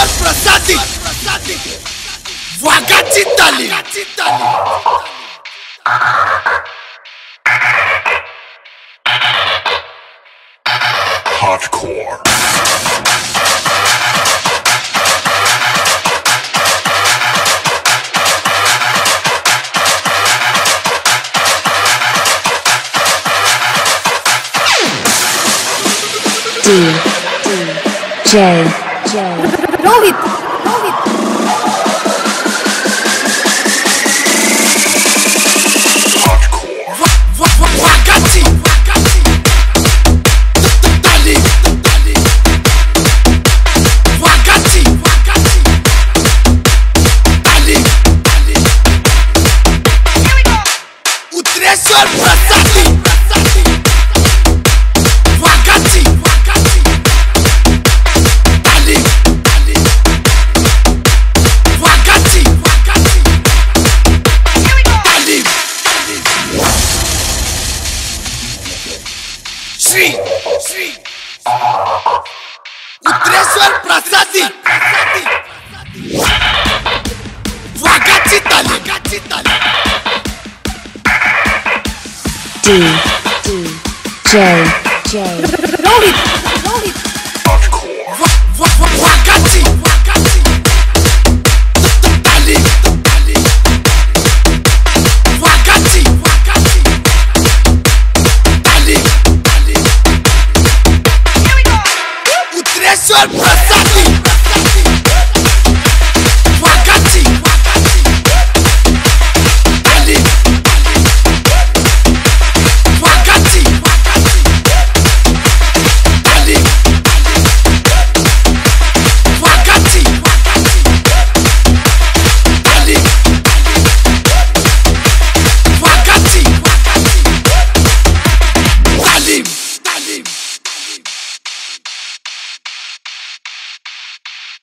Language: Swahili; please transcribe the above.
Utreswar Prasadi Wagachitali Hardcore. DJ Rohit Wagati Tali Wagati Tali Utreswar Prasadi Wagati Tali Wagati Tali Shri Utreswar Prasadi Wagati Tali DJ Rohit Hardcore. Wagati Tali Wagati Tali Utreswar Prasadi